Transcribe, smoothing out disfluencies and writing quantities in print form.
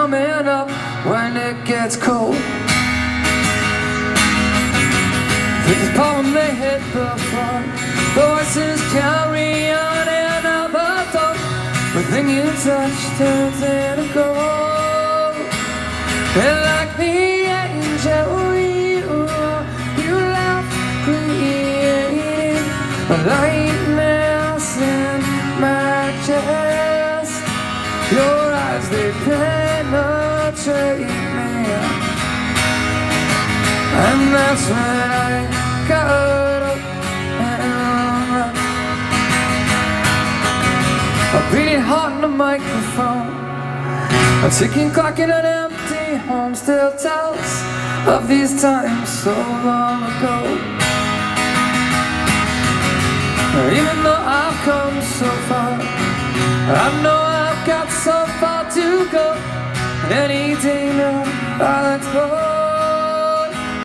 coming up when it gets cold. Things pop when they hit the floor. Voices carry on another thought. But then you touch turns into gold. And like the angel you love creating a lightness in my chest. Your eyes, they penetrate me, and that's when I got up and run. A beating heart on the microphone, a ticking clock in an empty home still tells of these times so long ago. Even though I've come so far, I know I've got so far to go. And any day now